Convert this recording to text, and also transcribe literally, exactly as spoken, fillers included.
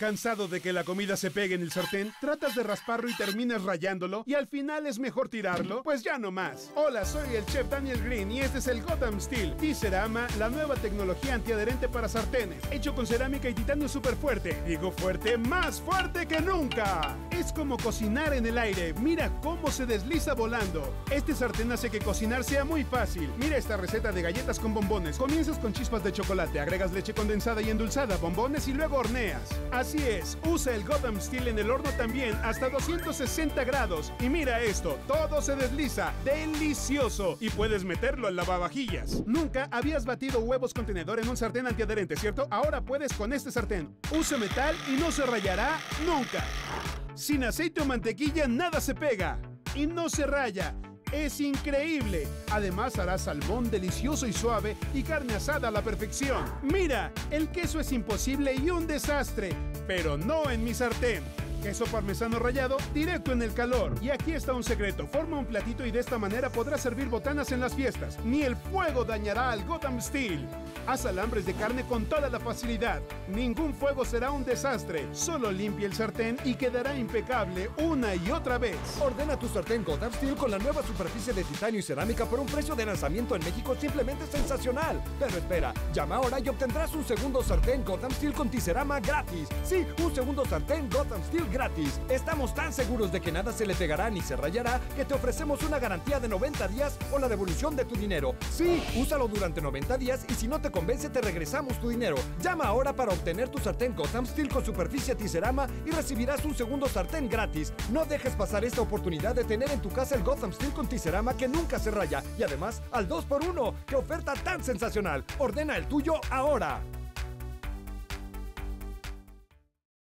¿Cansado de que la comida se pegue en el sartén? ¿Tratas de rasparlo y terminas rayándolo? ¿Y al final es mejor tirarlo? Pues ya no más. Hola, soy el chef Daniel Green y este es el Gotham Steel T-Cerama, la nueva tecnología antiadherente para sartenes. Hecho con cerámica y titanio súper fuerte. Digo fuerte, más fuerte que nunca. Es como cocinar en el aire. Mira cómo se desliza volando. Este sartén hace que cocinar sea muy fácil. Mira esta receta de galletas con bombones. Comienzas con chispas de chocolate, agregas leche condensada y endulzada, bombones y luego horneas. Así es, usa el Gotham Steel en el horno también hasta doscientos sesenta grados. Y mira esto, todo se desliza, delicioso. Y puedes meterlo al lavavajillas. Nunca habías batido huevos con tenedor en un sartén antiadherente, ¿cierto? Ahora puedes con este sartén. Usa metal y no se rayará nunca. Sin aceite o mantequilla nada se pega y no se raya. ¡Es increíble! Además hará salmón delicioso y suave y carne asada a la perfección. ¡Mira! El queso es imposible y un desastre, pero no en mi sartén. Queso parmesano rallado directo en el calor. Y aquí está un secreto. Forma un platito y de esta manera podrás servir botanas en las fiestas. Ni el fuego dañará al Gotham Steel. Haz alambres de carne con toda la facilidad. Ningún fuego será un desastre. Solo limpia el sartén y quedará impecable una y otra vez. Ordena tu sartén Gotham Steel con la nueva superficie de titanio y cerámica por un precio de lanzamiento en México simplemente sensacional. Pero espera, llama ahora y obtendrás un segundo sartén Gotham Steel con T-Cerama gratis. Sí, un segundo sartén Gotham Steel gratis. Estamos tan seguros de que nada se le pegará ni se rayará que te ofrecemos una garantía de noventa días o la devolución de tu dinero. Sí, úsalo durante noventa días y si no te convence te regresamos tu dinero. Llama ahora para obtener tu sartén Gotham Steel con superficie T-Cerama y recibirás un segundo sartén gratis. No dejes pasar esta oportunidad de tener en tu casa el Gotham Steel con T-Cerama que nunca se raya y además al dos por uno. ¡Qué oferta tan sensacional! Ordena el tuyo ahora.